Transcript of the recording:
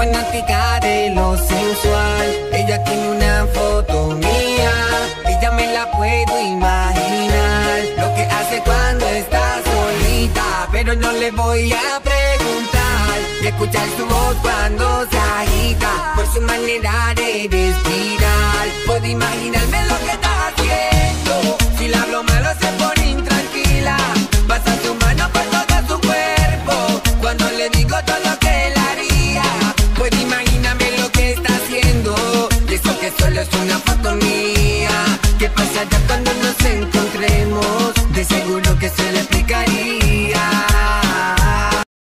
fanática de lo sensual. Ella tiene una foto mía, ella me la puedo imaginar. Lo que hace cuando está solita, pero no le voy a preguntar. Y escuchar su voz cuando se agita, por su manera de respirar. Puedo imaginarme lo que está haciendo. Si le hablo malo se pone intranquila, pasa su mano por todo su cuerpo cuando le digo todo lo que él haría. Puedo imaginarme lo que está haciendo, y eso que solo es una foto mía. ¿Qué pasa ya cuando no